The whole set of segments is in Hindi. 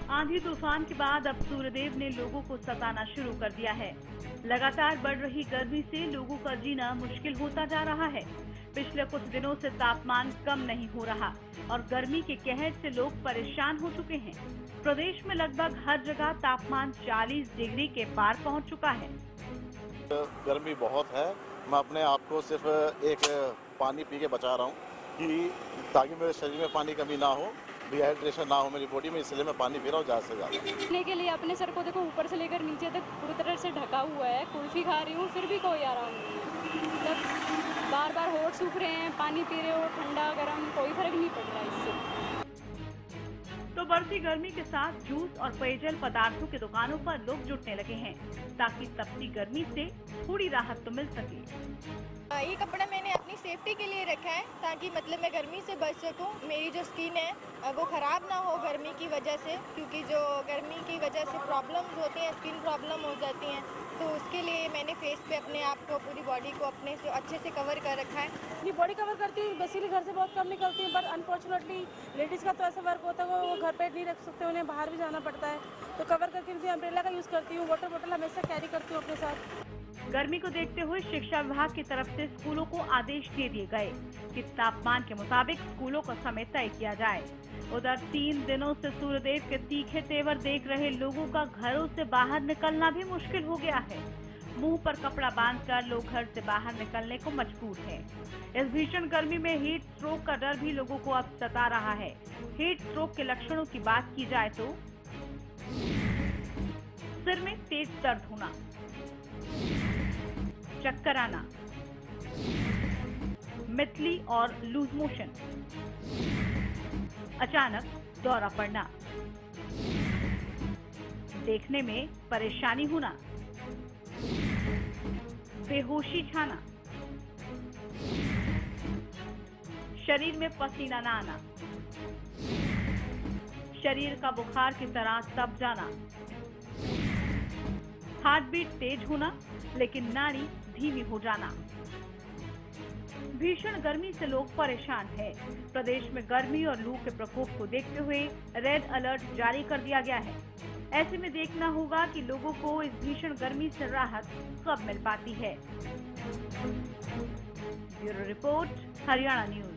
आंधी तूफान के बाद अब सूर्यदेव ने लोगों को सताना शुरू कर दिया है। लगातार बढ़ रही गर्मी से लोगों का जीना मुश्किल होता जा रहा है। पिछले कुछ दिनों से तापमान कम नहीं हो रहा और गर्मी के कहर से लोग परेशान हो चुके हैं। प्रदेश में लगभग हर जगह तापमान 40 डिग्री के पार पहुंच चुका है। गर्मी बहुत है। मैं अपने आप को सिर्फ एक पानी पी के बचा रहा हूँ कि ताकि मेरे शरीर में पानी कमी ना हो, डिहाइड्रेशन ना हो मेरी बॉडी में, इसलिए मैं पानी पी रहा हूँ ज़्यादा से ज़्यादा। पीने के लिए अपने सर को देखो ऊपर से लेकर नीचे तक पूरी तरह से ढका हुआ है। कुल्फी खा रही हूँ फिर भी कोई आराम नहीं। मतलब बार बार होंठ सूख रहे हैं, पानी पी रहे हो ठंडा गर्म कोई फर्क नहीं पड़ रहा इससे। तो बढ़ती गर्मी के साथ जूस और पेयजल पदार्थों की दुकानों पर लोग जुटने लगे हैं ताकि तपती गर्मी से थोड़ी राहत तो मिल सके। ये कपड़ा मैंने अपनी सेफ्टी के लिए रखा है ताकि मतलब मैं गर्मी से बच सकूं। मेरी जो स्किन है वो ख़राब ना हो गर्मी की वजह से, क्योंकि जो गर्मी की वजह से प्रॉब्लम्स होती हैं, स्किन प्रॉब्लम हो जाती हैं, तो उसके लिए मैंने फेस पे अपने आप को, पूरी बॉडी को अपने से अच्छे से कवर कर रखा है। ये बॉडी कवर करती हूँ, बेसिकली घर से बहुत कम निकलती हूँ, पर अनफॉर्चुनेटली लेडीज़ का तो ऐसा वर्क होता है वो घर पे नहीं रख सकते, उन्हें बाहर भी जाना पड़ता है, तो कवर करके मुझे अम्ब्रेला का यूज़ करती हूँ। वाटर बोतल हमेशा कैरी करती हूँ अपने साथ। गर्मी को देखते हुए शिक्षा विभाग की तरफ से स्कूलों को आदेश दे दिए गए कि तापमान के मुताबिक स्कूलों का समय तय किया जाए। उधर 3 दिनों से सूर्यदेव के तीखे तेवर देख रहे लोगों का घरों से बाहर निकलना भी मुश्किल हो गया है। मुंह पर कपड़ा बांधकर लोग घर से बाहर निकलने को मजबूर हैं। इस भीषण गर्मी में हीट स्ट्रोक का डर भी लोगों को अब सता रहा है। हीट स्ट्रोक के लक्षणों की बात की जाए तो सिर में तेज दर्द होना, चक्कर आना, मितली और लूज मोशन, अचानक दौरा पड़ना, देखने में परेशानी होना, बेहोशी छाना, शरीर में पसीना न आना, शरीर का बुखार की तरह तप जाना, हार्ट बीट तेज होना लेकिन नाड़ी धीमी हो जाना। भीषण गर्मी से लोग परेशान हैं। प्रदेश में गर्मी और लू के प्रकोप को देखते हुए रेड अलर्ट जारी कर दिया गया है। ऐसे में देखना होगा कि लोगों को इस भीषण गर्मी से राहत कब मिल पाती है। Bureau report, Haryana news.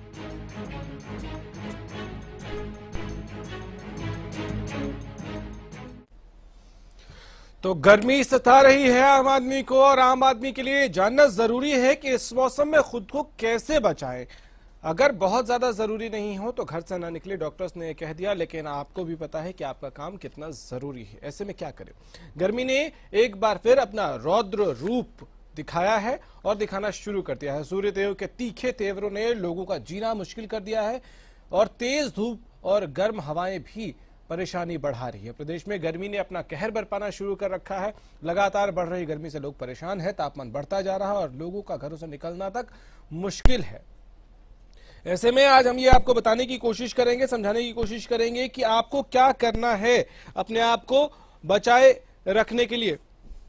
तो गर्मी सता रही है आम आदमी को, और आम आदमी के लिए जानना जरूरी है कि इस मौसम में खुद को कैसे बचाएं। अगर बहुत ज्यादा जरूरी नहीं हो तो घर से ना निकले, डॉक्टर्स ने कह दिया, लेकिन आपको भी पता है कि आपका काम कितना जरूरी है। ऐसे में क्या करें? गर्मी ने एक बार फिर अपना रौद्र रूप दिखाया है और दिखाना शुरू कर दिया है। सूर्यदेव के तीखे तेवरों ने लोगों का जीना मुश्किल कर दिया है और तेज धूप और गर्म हवाएं भी परेशानी बढ़ा रही है। प्रदेश में गर्मी ने अपना कहर बरपाना शुरू कर रखा है। लगातार बढ़ रही गर्मी से लोग परेशान हैं, तापमान बढ़ता जा रहा है और लोगों का घरों से निकलना तक मुश्किल है। ऐसे में आज हम ये आपको बताने की कोशिश करेंगे, समझाने की कोशिश करेंगे कि आपको क्या करना है अपने आप को बचाए रखने के लिए।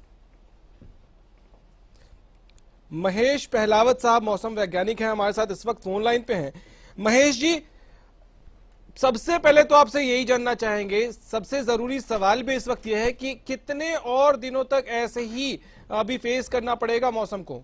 महेश पहलावत साहब मौसम वैज्ञानिक हैं, हमारे साथ इस वक्त फोन लाइन पे हैं। महेश जी, सबसे पहले तो आपसे यही जानना चाहेंगे, सबसे जरूरी सवाल भी इस वक्त यह है कि कितने और दिनों तक ऐसे ही अभी फेस करना पड़ेगा मौसम को?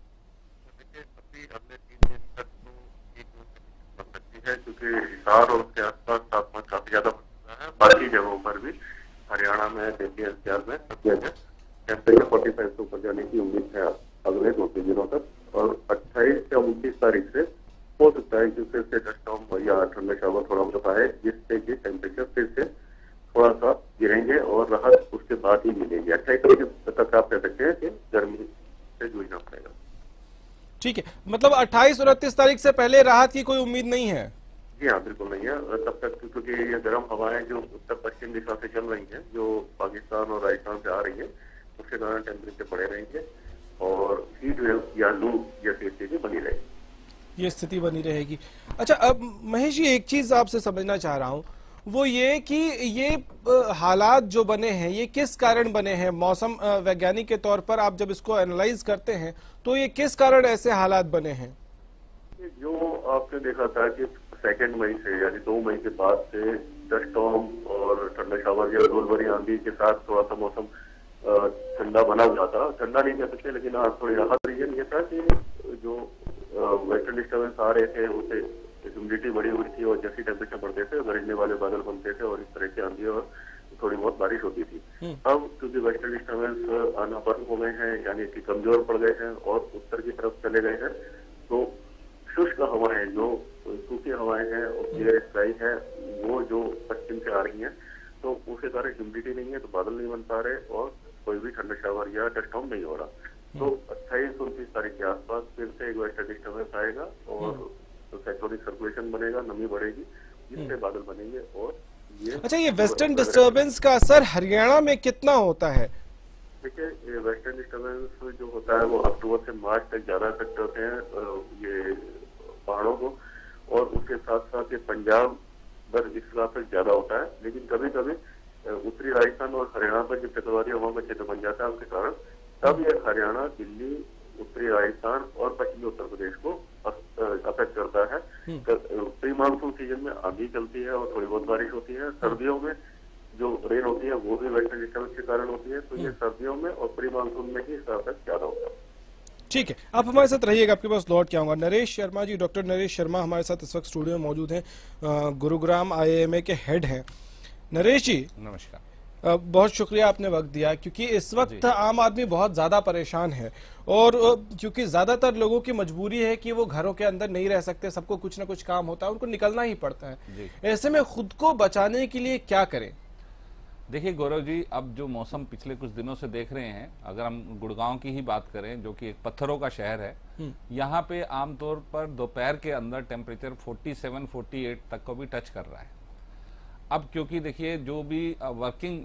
अगले 3 दिन तक तो 1 जून बन सकती है, क्योंकि हिसार और उसके आसपास तापमान काफी ज्यादा बढ़ रहा है। बाकी जगहों पर भी, हरियाणा में, दिल्ली एनसीआर में सब जगह टेम्परेचर 45 से ऊपर जाने की उम्मीद है अगले 2-3 दिनों तक। और 28 या 29 तारीख से हो सकता है कि फिर से डस्ट स्टॉर्म या ठंडा शावर थोड़ा बहुत आए, जिससे कि टेम्परेचर फिर से थोड़ा सा गिरेंगे और राहत उसके बाद ही मिलेगी। 28 तारीख तक आप कह सकते हैं कि गर्मी से जूझना पड़ेगा। ठीक है, मतलब 28 और 29 तारीख से पहले राहत की कोई उम्मीद नहीं है? जी हाँ, बिल्कुल नहीं है तब तक, क्योंकि ये गर्म हवाएं जो उत्तर पश्चिम दिशा से चल रही हैं, जो पाकिस्तान और राजस्थान से आ रही है, उसके कारण टेम्परेचर बढ़े रहेंगे और हीट वेव या लू जैसी स्थिति बनी रहेगी। ये स्थिति बनी रहेगी। अच्छा, अब महेश जी एक चीज आपसे समझना चाह रहा हूं, वो ये कि ये हालात जो बने हैं ये किस कारण बने हैं? मौसम वैज्ञानिक के तौर पर आप जब इसको एनालाइज करते हैं तो ये किस कारण ऐसे हालात बने हैं? जो आपने देखा था कि 2 मई से, यानी 2 मई के बाद से डस्ट स्टॉर्म और ठंडा शावर या धूल भरी आंधी के साथ थोड़ा सा मौसम ठंडा बना हुआ था। ठंडा नहीं कह सकते, लेकिन आज थोड़ी राहत। रीजन ये था कि जो वेस्टर्न डिस्टर्बेंस आ रहे थे उससे ह्यूमिडिटी बढ़ी हुई थी, और जैसे टेम्परेचर बढ़ते थे गरजने वाले बादल बनते थे और इस तरह की आंधी और थोड़ी बहुत बारिश होती थी। अब क्योंकि वेस्टर्न डिस्टर्बेंस आना बंद हो गए हैं, यानी कि कमजोर पड़ गए हैं और उत्तर की तरफ चले गए हैं, तो शुष्क हवाएं, जो सूखी हवाएं हैं और क्लियर स्काई है, वो जो पश्चिम से आ रही हैं, तो उसके कारण ह्यूमिडिटी नहीं है, तो बादल नहीं बन पा रहे और कोई भी ठंडा शावर या डस्ट स्टॉर्म नहीं हो रहा। तो 28-29 तारीख के आसपास फिर से एक वेस्टर्न डिस्टर्बेंस आएगा और साइक्लोनिक सर्कुलेशन बनेगा, नमी बढ़ेगी, जिससे बादल बनेंगे। और अच्छा, ये वेस्टर्न डिस्टर्बेंस का असर हरियाणा में कितना होता है? देखिए, ये वेस्टर्न डिस्टर्बेंस जो होता है वो अक्टूबर से मार्च तक ज्यादा इफेक्ट होते हैं ये पहाड़ों को, और उसके साथ साथ ये पंजाब पर इस पर ज्यादा होता है। लेकिन कभी कभी उत्तरी राजस्थान और हरियाणा पर जब चक्रवाती हवाओं का क्षेत्र बन जाता है उसके कारण, तब ये हरियाणा, दिल्ली, उत्तरी राजस्थान और पश्चिमी उत्तर प्रदेश को अफेक्ट करता है। प्री मानसून सीजन में आंधी चलती है और थोड़ी बहुत बारिश होती है। सर्दियों में जो रेन होती है वो भी वेस्टर्न डिस्टर्बेंस के कारण होती है। तो ये सर्दियों में और प्री मानसून में ही इसका अफेक्ट ज्यादा होता है। ठीक है, आप हमारे साथ रहिएगा, आपके पास लौट के आऊंगा। नरेश शर्मा जी, डॉक्टर नरेश शर्मा हमारे साथ इस वक्त स्टूडियो में मौजूद हैं, गुरुग्राम IIMA के हेड हैं। नरेश जी नमस्कार। बहुत शुक्रिया आपने वक्त दिया, क्योंकि इस वक्त आम आदमी बहुत ज्यादा परेशान है और क्योंकि ज्यादातर लोगों की मजबूरी है कि वो घरों के अंदर नहीं रह सकते, सबको कुछ ना कुछ काम होता है, उनको निकलना ही पड़ता है। ऐसे में खुद को बचाने के लिए क्या करें? देखिए गौरव जी, अब जो मौसम पिछले कुछ दिनों से देख रहे हैं, अगर हम गुड़गांव की ही बात करें जो कि एक पत्थरों का शहर है, यहाँ पे आमतौर पर दोपहर के अंदर टेम्परेचर 47-48 तक को भी टच कर रहा है। अब क्योंकि देखिए जो भी वर्किंग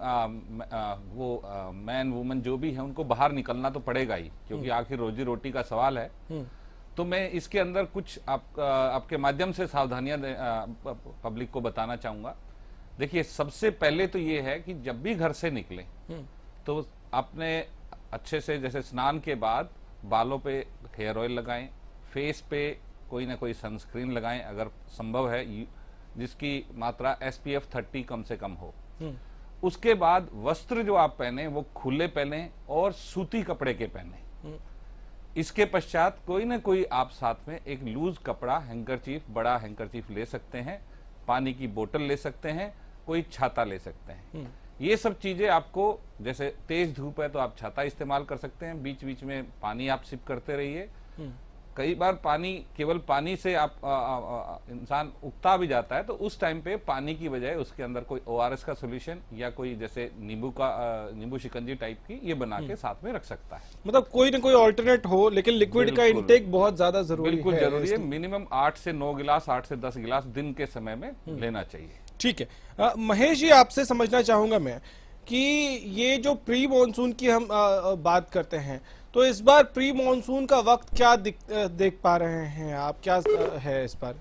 मैन वुमेन जो भी है उनको बाहर निकलना तो पड़ेगा ही, क्योंकि आखिर रोजी रोटी का सवाल है। तो मैं इसके अंदर कुछ आपके माध्यम से सावधानियां पब्लिक को बताना चाहूंगा। देखिए, सबसे पहले तो ये है कि जब भी घर से निकले तो आपने अच्छे से, जैसे स्नान के बाद बालों पे हेयर ऑयल लगाएं, फेस पे कोई ना कोई सनस्क्रीन लगाएं अगर संभव है, जिसकी मात्रा SPF 30 कम से कम हो। उसके बाद वस्त्र जो आप पहने वो खुले पहने और सूती कपड़े के पहने। इसके पश्चात कोई ना कोई आप साथ में एक लूज कपड़ा, हैंकरचीफ, बड़ा हैंकरचीफ ले सकते हैं, पानी की बोतल ले सकते हैं, कोई छाता ले सकते हैं। ये सब चीजें आपको, जैसे तेज धूप है तो आप छाता इस्तेमाल कर सकते हैं, बीच बीच में पानी आप सिप करते रहिए। कई बार पानी, केवल पानी से आप इंसान उगता भी जाता है, तो उस टाइम पे पानी की बजाय उसके अंदर कोई ORS का सोल्यूशन या कोई जैसे नींबू शिकंजी टाइप की ये बना के साथ में रख सकता है। मतलब कोई ना कोई ऑल्टरनेट हो, लेकिन लिक्विड का इंटेक बहुत ज्यादा जरूरी है। बिल्कुल जरूरी है। मिनिमम 8 से 9 गिलास, 8 से 10 गिलास दिन के समय में लेना चाहिए। ठीक है, महेश जी आपसे समझना चाहूंगा मैं कि ये जो प्री मॉनसून की हम बात करते हैं, तो इस बार प्री मॉनसून का वक्त क्या देख पा रहे हैं आप, क्या है इस बार?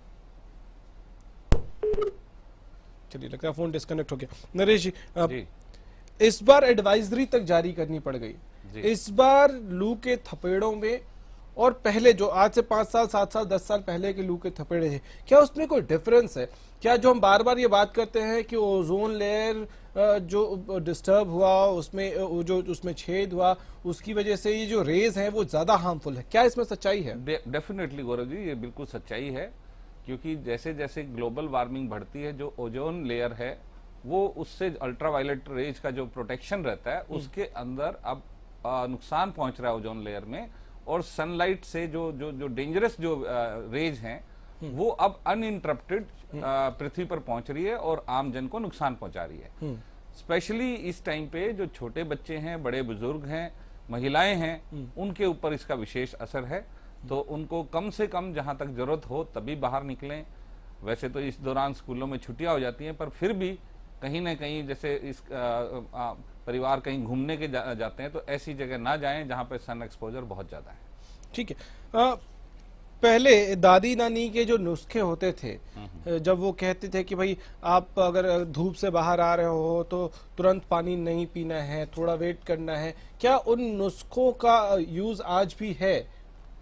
चलिए, लगता है फोन डिस्कनेक्ट हो गया। नरेश जी, इस बार एडवाइजरी तक जारी करनी पड़ गई। इस बार लू के थपेड़ों में और पहले जो आज से 5 साल, 7 साल, 10 साल पहले के लू के थपेड़े हैं, क्या उसमें कोई डिफरेंस है? क्या जो हम बार बार ये बात करते हैं कि ओजोन लेयर जो डिस्टर्ब हुआ, उसमें जो उसमें छेद हुआ, उसकी वजह से ये जो रेज हैं वो ज्यादा हार्मफुल है, क्या इसमें सच्चाई है? डेफिनेटली गौरव जी, ये बिल्कुल सच्चाई है, क्योंकि जैसे जैसे ग्लोबल वार्मिंग बढ़ती है, जो ओजोन लेयर है वो उससे अल्ट्रावायलेट रेज का जो प्रोटेक्शन रहता है उसके अंदर अब नुकसान पहुंच रहा है ओजोन लेयर में, और सनलाइट से जो जो जो डेंजरस जो रेज हैं वो अब अनइंटरप्टेड पृथ्वी पर पहुंच रही है और आम जन को नुकसान पहुंचा रही है। स्पेशली इस टाइम पे जो छोटे बच्चे हैं, बड़े बुजुर्ग हैं, महिलाएं हैं, उनके ऊपर इसका विशेष असर है। तो उनको कम से कम जहां तक जरूरत हो तभी बाहर निकलें। वैसे तो इस दौरान स्कूलों में छुट्टियां हो जाती हैं, पर फिर भी कहीं ना कहीं जैसे इस परिवार कहीं घूमने के जाते हैं तो ऐसी जगह ना जाएं जहां पे सन एक्सपोजर बहुत ज्यादा है। ठीक है, पहले दादी नानी के जो नुस्खे होते थे, जब वो कहते थे कि भाई आप अगर धूप से बाहर आ रहे हो तो तुरंत पानी नहीं पीना है, थोड़ा वेट करना है, क्या उन नुस्खों का यूज आज भी है?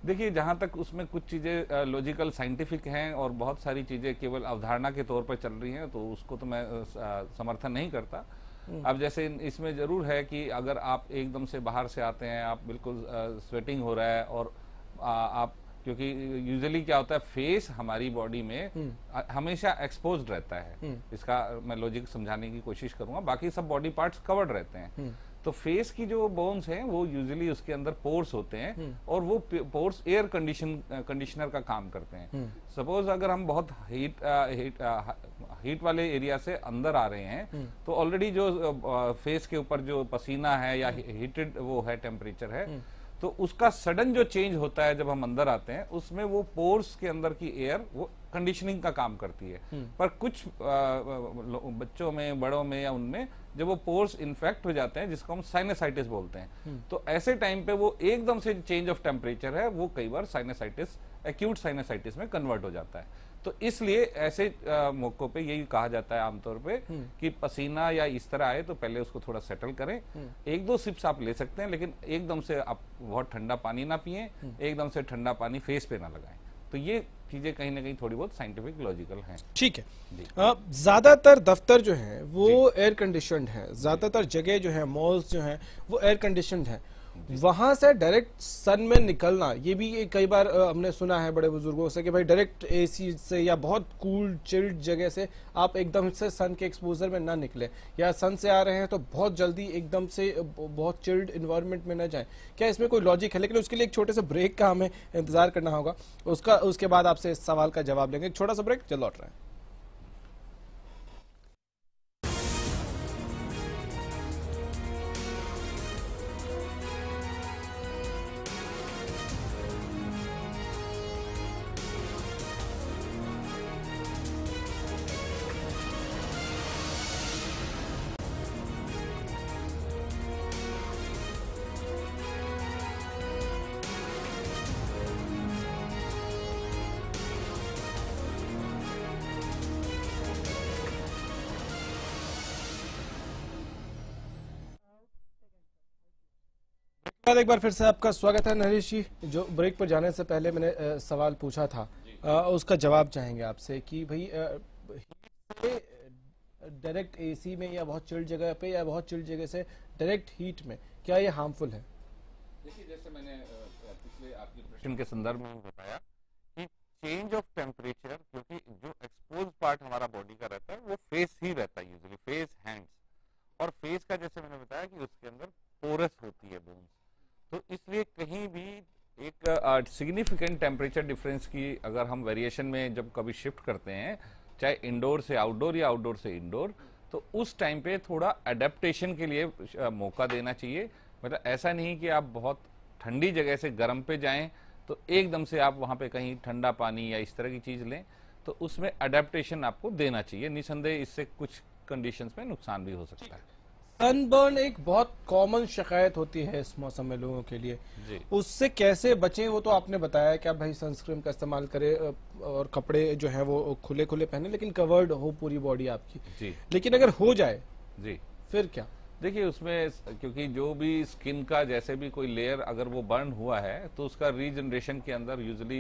देखिए, जहां तक उसमें कुछ चीजें लॉजिकल साइंटिफिक हैं और बहुत सारी चीजें केवल अवधारणा के तौर पर चल रही हैं, तो उसको तो मैं समर्थन नहीं करता। अब जैसे इसमें जरूर है कि अगर आप एकदम से बाहर से आते हैं, आप बिल्कुल स्वेटिंग हो रहा है और आप, क्योंकि यूजुअली क्या होता है, फेस हमारी बॉडी में हमेशा एक्सपोज्ड रहता है। इसका मैं लॉजिक समझाने की कोशिश करूंगा। बाकी सब बॉडी पार्ट्स कवर्ड रहते हैं, तो फेस की जो बोन्स हैं वो यूजुअली उसके अंदर पोर्स होते हैं और वो पोर्स एयर कंडीशनर का काम करते हैं। सपोज अगर हम बहुत हीट वाले एरिया से अंदर आ रहे हैं, तो ऑलरेडी जो फेस के ऊपर जो पसीना है या हीटेड वो है, टेम्परेचर है, तो उसका सडन जो चेंज होता है जब हम अंदर आते हैं, उसमें वो पोर्स के अंदर की एयर वो कंडीशनिंग का काम करती है। पर कुछ बच्चों में, बड़ों में या उनमें जब वो पोर्स इन्फेक्ट हो जाते हैं, जिसको हम साइनसाइटिस बोलते हैं, तो ऐसे टाइम पे वो एकदम से चेंज ऑफ टेम्परेचर है, वो कई बार साइनसाइटिस, एक्यूट साइनसाइटिस में कन्वर्ट हो जाता है। तो इसलिए ऐसे मौकों पे यही कहा जाता है आमतौर पे कि पसीना या इस तरह आए तो पहले उसको थोड़ा सेटल करें। एक दो सिप्स आप ले सकते हैं, लेकिन एकदम से आप बहुत ठंडा पानी ना पिएं, एकदम से ठंडा पानी फेस पे ना लगाएं। तो ये चीजें कहीं ना कहीं थोड़ी बहुत साइंटिफिक लॉजिकल हैं। ठीक है। ज्यादातर दफ्तर जो है वो एयर कंडीशनड है, ज्यादातर जगह जो है, मॉल्स जो है वो एयर कंडीशनड है। वहां से डायरेक्ट सन में निकलना, ये भी कई बार हमने सुना है बड़े बुजुर्गों से कि भाई डायरेक्ट एसी से या बहुत कूल चिल्ड जगह से आप एकदम से सन के एक्सपोजर में ना निकले, या सन से आ रहे हैं तो बहुत जल्दी एकदम से बहुत चिल्ड इन्वायरमेंट में ना जाएं। क्या इसमें कोई लॉजिक है? लेकिन उसके लिए एक छोटे से ब्रेक का हमें इंतजार करना होगा, उसके बाद आपसे इस सवाल का जवाब लेंगे। एक छोटा सा ब्रेक, जल्द लौट रहे हैं। एक बार फिर से आपका स्वागत है। नरेश जी, जो ब्रेक पर जाने से पहले मैंने सवाल पूछा था, उसका जवाब चाहेंगे आपसे कि भाई डायरेक्ट एसी में या बहुत चिल्ड जगह पे या बहुत चिल्ड जगह से डायरेक्ट हीट में क्या ये हार्मफुल है? देखिए, जैसे मैंने पिछले आपके प्रश्न के संदर्भ में बताया कि चेंज ऑफ टेम्परेचर, क्योंकि जो एक्सपोज पार्ट हमारा बॉडी का रहता है वो फेस ही रहता है, यूजुअली फेस, हैंड्स, और फेस का जैसे मैंने बताया कि उसके अंदर पोरस होती है बोन्स, तो इसलिए कहीं भी एक सिग्निफिकेंट टेम्परेचर डिफरेंस की अगर हम वेरिएशन में जब कभी शिफ्ट करते हैं, चाहे इंडोर से आउटडोर या आउटडोर से इंडोर, तो उस टाइम पे थोड़ा अडेप्टेशन के लिए मौका देना चाहिए। मतलब ऐसा नहीं कि आप बहुत ठंडी जगह से गर्म पे जाएं तो एकदम से आप वहां पे कहीं ठंडा पानी या इस तरह की चीज लें, तो उसमें अडेप्टेशन आपको देना चाहिए। निसंदेह इससे कुछ कंडीशंस में नुकसान भी हो सकता है। सनबर्न एक बहुत कॉमन शिकायत होती है इस मौसम में लोगों के लिए, उससे कैसे बचें वो तो आपने बताया कि आप भाई सनस्क्रीन का इस्तेमाल करें और कपड़े जो है वो खुले खुले पहने, लेकिन कवर्ड हो पूरी बॉडी आपकी जी। लेकिन अगर हो जाए जी फिर क्या? देखिए, उसमें क्योंकि जो भी स्किन का जैसे भी कोई लेयर अगर वो बर्न हुआ है तो उसका रीजनरेशन के अंदर यूजुअली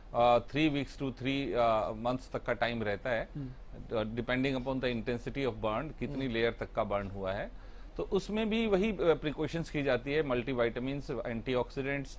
3 वीक्स टू 3 मंथ्स तक का टाइम रहता है, depending upon the intensity of burn, कितनी लेयर तक का बर्न हुआ है। तो उसमें भी वही प्रिकॉशंस की जाती है, मल्टीविटामिन्स, एंटीऑक्सीडेंट्स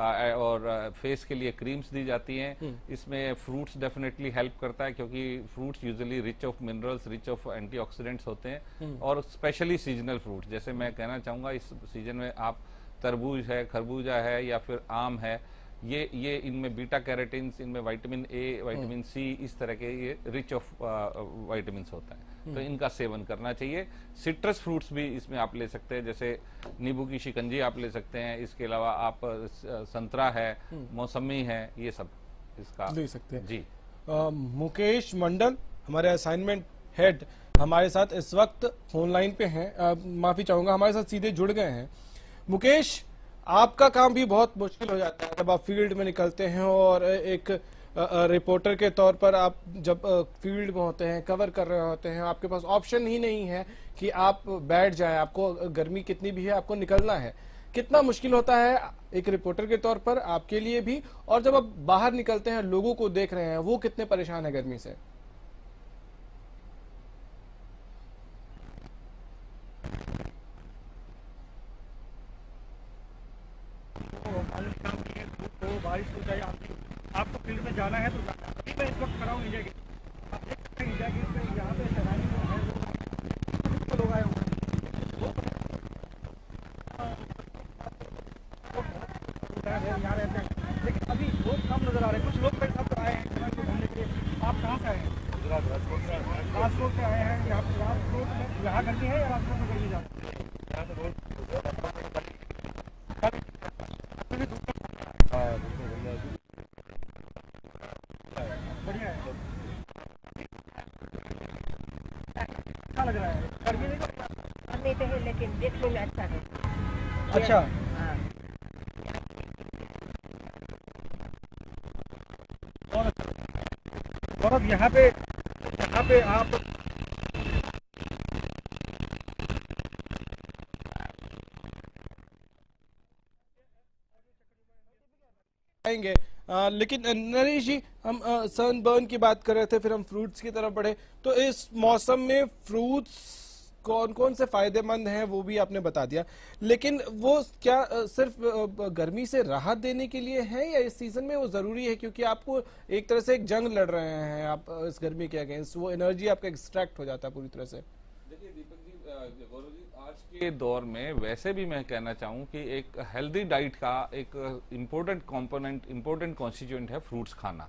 और फेस के लिए क्रीम्स दी जाती हैं। इसमें फ्रूट्स डेफिनेटली हेल्प करता है, क्योंकि fruits usually rich of minerals, rich of antioxidants होते हैं, और स्पेशली सीजनल फ्रूट, जैसे मैं कहना चाहूंगा इस सीजन में आप तरबूज है, खरबूजा है या फिर आम है, ये इनमें बीटा कैरोटीन्स, इनमें विटामिन ए, विटामिन सी, इस तरह के ये रिच ऑफ विटामिन होता है, तो इनका सेवन करना चाहिए। सिट्रस फ्रूट्स भी इसमें आप ले सकते हैं, जैसे नींबू की शिकंजी आप ले सकते हैं, इसके अलावा आप संतरा है, मौसमी है, ये सब इसका ले सकते हैं जी। मुकेश मंडल हमारे असाइनमेंट हेड हमारे साथ इस वक्त फोन लाइन पे हैं, माफी चाहूंगा हमारे साथ सीधे जुड़ गए हैं। मुकेश, आपका काम भी बहुत मुश्किल हो जाता है जब आप फील्ड में निकलते हैं, और एक रिपोर्टर के तौर पर आप जब फील्ड में होते हैं, कवर कर रहे होते हैं, आपके पास ऑप्शन ही नहीं है कि आप बैठ जाएं, आपको गर्मी कितनी भी है आपको निकलना है। कितना मुश्किल होता है एक रिपोर्टर के तौर पर आपके लिए भी, और जब आप बाहर निकलते हैं लोगों को देख रहे हैं वो कितने परेशान है गर्मी से? तो बारिश हो जाए, आपको फील्ड में जाना है तो अभी मैं इस वक्त खड़ा हूँ इंडिया गेट। आप देख सकते हैं इंडिया गेट पे यहाँ पे सैलानी जो है वो लोग आए हुए हैं, यहाँ रहते हैं, लेकिन अभी बहुत कम नजर आ रहे हैं। कुछ लोग मेरे साथ आए हैं घूमने के लिए। आप कहाँ से आए हैं? राजकोट से आए हैं। यहाँ राजकोट में यहाँ गर्मी है या राजकोट में गर्मी ज़्यादा है? यहाँ से बहुत बढ़िया है, अच्छा लग रहा है। गर्मी नहीं तो है लेकिन देखने में अच्छा है। अच्छा, हाँ। और अब यहाँ पे आप आएंगे। लेकिन नरेश जी, हम सनबर्न की बात कर रहे थे, फिर हम फ्रूट्स की तरफ बढ़े, तो इस मौसम में फ्रूट्स कौन कौन से फायदेमंद हैं वो भी आपने बता दिया, लेकिन वो क्या सिर्फ गर्मी से राहत देने के लिए है या इस सीजन में वो जरूरी है, क्योंकि आपको एक तरह से एक जंग लड़ रहे हैं आप इस गर्मी के अगेंस्ट, वो एनर्जी आपका एक्सट्रैक्ट हो जाता है पूरी तरह से? देखिए दीपक जी, गौरव जी, आज के दौर में वैसे भी मैं कहना चाहूँ कि एक हेल्दी डाइट का एक इम्पोर्टेंट कंपोनेंट, इम्पोर्टेंट कॉन्स्टिट्यूएंट है फ्रूट्स खाना।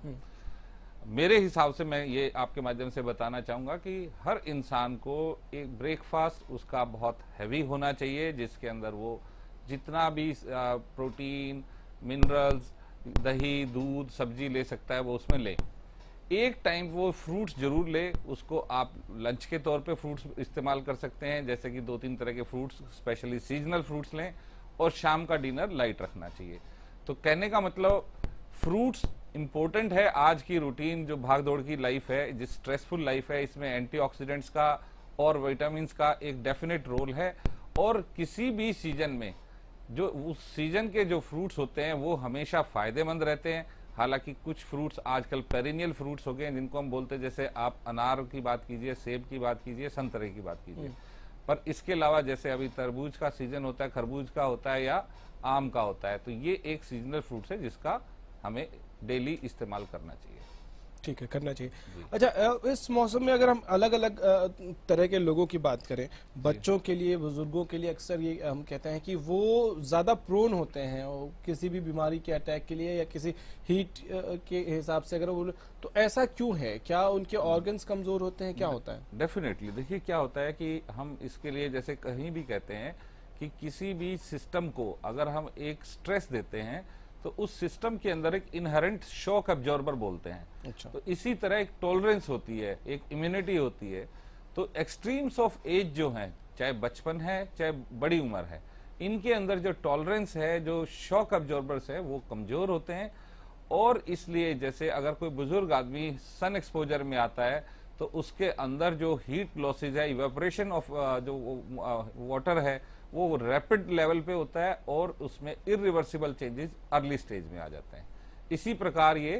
मेरे हिसाब से मैं ये आपके माध्यम से बताना चाहूँगा कि हर इंसान को एक ब्रेकफास्ट उसका बहुत हैवी होना चाहिए, जिसके अंदर वो जितना भी प्रोटीन, मिनरल्स, दही, दूध, सब्जी ले सकता है वो उसमें ले। एक टाइम वो फ्रूट्स जरूर ले, उसको आप लंच के तौर पे फ्रूट्स इस्तेमाल कर सकते हैं, जैसे कि 2-3 तरह के फ्रूट्स, स्पेशली सीजनल फ्रूट्स लें, और शाम का डिनर लाइट रखना चाहिए। तो कहने का मतलब फ्रूट्स इम्पोर्टेंट है। आज की रूटीन जो भाग दौड़ की लाइफ है, जिस स्ट्रेसफुल लाइफ है, इसमें एंटीऑक्सीडेंट्स का और विटामिन्स का एक डेफिनेट रोल है। और किसी भी सीजन में जो उस सीजन के जो फ्रूट्स होते हैं वो हमेशा फायदेमंद रहते हैं। हालांकि कुछ फ्रूट्स आजकल पेरिनियल फ्रूट्स हो गए हैं, जिनको हम बोलते हैं, जैसे आप अनार की बात कीजिए, सेब की बात कीजिए, संतरे की बात कीजिए, पर इसके अलावा जैसे अभी तरबूज का सीजन होता है, खरबूज का होता है या आम का होता है, तो ये एक सीजनल फ्रूट्स है जिसका हमें डेली इस्तेमाल करना चाहिए। ठीक है, करना चाहिए। अच्छा, इस मौसम में अगर हम अलग अलग तरह के लोगों की बात करें, बच्चों के लिए, बुजुर्गों के लिए, अक्सर ये हम कहते हैं कि वो ज्यादा प्रोन होते हैं और किसी भी बीमारी के अटैक के लिए या किसी हीट के हिसाब से अगर वो, तो ऐसा क्यों है? क्या उनके ऑर्गन्स कमजोर होते हैं, क्या होता है? डेफिनेटली देखिए क्या होता है कि हम इसके लिए जैसे कहीं भी कहते हैं कि किसी भी सिस्टम को अगर हम एक स्ट्रेस देते हैं तो उस सिस्टम के अंदर एक इनहेरेंट शॉक एब्जॉर्बर बोलते हैं। अच्छा। तो इसी तरह एक टॉलरेंस होती है, एक इम्यूनिटी होती है। तो एक्सट्रीम्स ऑफ एज जो हैं, चाहे बचपन है चाहे बड़ी उम्र है, इनके अंदर जो टॉलरेंस है, जो शॉक एब्जॉर्बर्स है, वो कमजोर होते हैं। और इसलिए जैसे अगर कोई बुजुर्ग आदमी सन एक्सपोजर में आता है तो उसके अंदर जो हीट लॉसेज है, इवेपोरेशन ऑफ जो वाटर है, वो रैपिड लेवल पे होता है और उसमें इरिवर्सिबल चेंजेस अर्ली स्टेज में आ जाते हैं। इसी प्रकार ये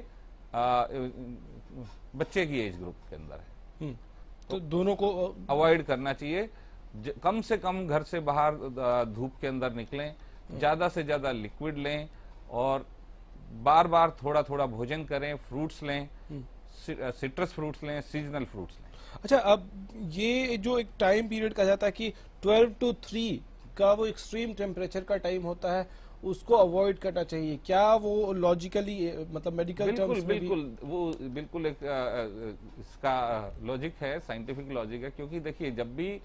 बच्चे की एज ग्रुप के अंदर है। तो दोनों को अवॉइड करना चाहिए। कम से कम घर से बाहर धूप के अंदर निकलें, ज्यादा से ज्यादा लिक्विड लें और बार बार थोड़ा थोड़ा भोजन करें, फ्रूट्स लें, सिट्रस फ्रूट्स लें, सीजनल फ्रूट्स लें। अच्छा, अब ये जो एक टाइम पीरियड कहा जाता है कि 12 to 3 का वो एक्सट्रीम टेम्परेचर का टाइम होता है, उसको अवॉइड करना चाहिए, क्या वो लॉजिकली, मतलब मेडिकल टर्म्स में बिल्कुल वो बिल्कुल एक इसका लॉजिक है, साइंटिफिक लॉजिक है। क्योंकि देखिए जब भी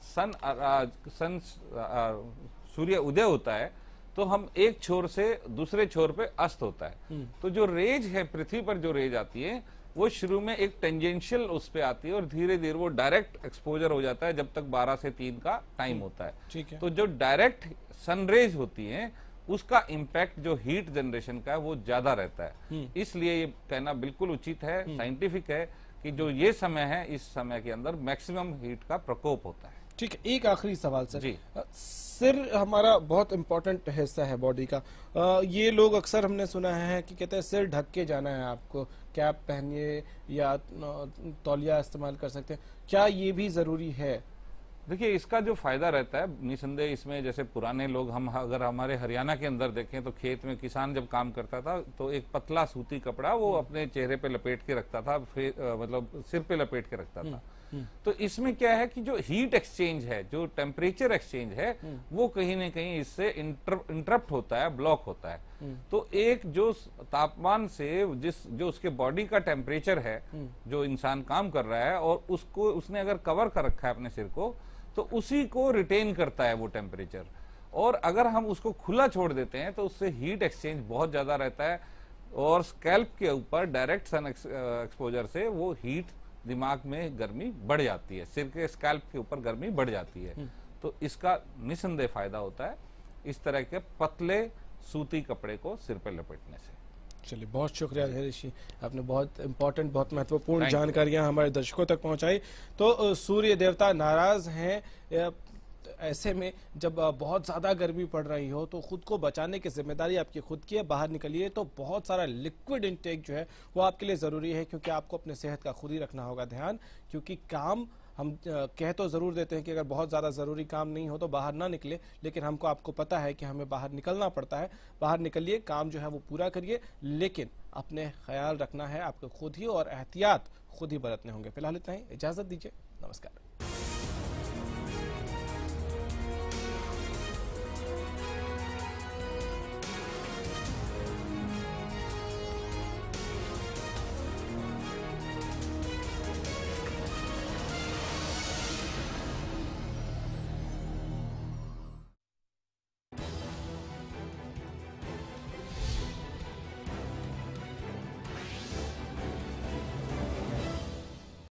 सूर्य उदय होता है तो हम एक छोर से दूसरे छोर पे अस्त होता है। तो जो रेज है, पृथ्वी पर जो रेज आती है, वो शुरू में एक टेंजेंशियल उस पे आती है और धीरे धीरे वो डायरेक्ट एक्सपोजर हो जाता है जब तक 12 से 3 का टाइम होता है। ठीक है। तो जो डायरेक्ट सनरेज होती हैं उसका इम्पैक्ट जो हीट जनरेशन का है वो ज्यादा रहता है। इसलिए ये कहना बिल्कुल उचित है, साइंटिफिक है कि जो ये समय है, इस समय के अंदर मैक्सिमम हीट का प्रकोप होता है। ठीक है, एक आखिरी सवाल सर जी। सिर हमारा बहुत इम्पोर्टेंट हिस्सा है बॉडी का। ये लोग अक्सर हमने सुना है कि कहते हैं सिर ढक के जाना है, आपको कैप पहनिए या तौलिया इस्तेमाल कर सकते हैं, क्या ये भी जरूरी है? देखिए, इसका जो फायदा रहता है निसंदेह इसमें, जैसे पुराने लोग, हम अगर हमारे हरियाणा के अंदर देखें तो खेत में किसान जब काम करता था तो एक पतला सूती कपड़ा वो अपने चेहरे पे लपेट के रखता था, फिर मतलब सिर पे लपेट के रखता था। तो इसमें क्या है कि जो हीट एक्सचेंज है, जो टेम्परेचर एक्सचेंज है, वो कहीं ना कहीं इससे इंटरप्ट होता है, ब्लॉक होता है। तो एक जो तापमान से जो उसके बॉडी का टेम्परेचर है, जो इंसान काम कर रहा है और उसको उसने अगर कवर कर रखा है अपने सिर को, तो उसी को रिटेन करता है वो टेम्परेचर। और अगर हम उसको खुला छोड़ देते हैं तो उससे हीट एक्सचेंज बहुत ज्यादा रहता है और स्कैल्प के ऊपर डायरेक्ट सन एक्सपोजर से वो हीट दिमाग में गर्मी बढ़ जाती है, सिर के स्कैल्प के ऊपर गर्मी बढ़ जाती है। तो इसका निसंदेह फायदा होता है इस तरह के पतले सूती कपड़े को सिर पर लपेटने से। चलिए, बहुत शुक्रिया धैर्य जी, आपने बहुत इंपॉर्टेंट, बहुत महत्वपूर्ण जानकारियां हमारे दर्शकों तक पहुंचाई। तो सूर्य देवता नाराज हैं, ऐसे में जब बहुत ज्यादा गर्मी पड़ रही हो तो खुद को बचाने की जिम्मेदारी आपकी खुद की है। बाहर निकलिए तो बहुत सारा लिक्विड इंटेक जो है वो आपके लिए जरूरी है, क्योंकि आपको अपने सेहत का खुद ही रखना होगा ध्यान। क्योंकि काम हम कह तो जरूर देते हैं कि अगर बहुत ज्यादा जरूरी काम नहीं हो तो बाहर ना निकले, लेकिन आपको पता है कि हमें बाहर निकलना पड़ता है। बाहर निकलिए, काम जो है वो पूरा करिए, लेकिन अपने ख्याल रखना है आपको खुद ही और एहतियात खुद ही बरतने होंगे। फिलहाल इतना ही, इजाजत दीजिए, नमस्कार।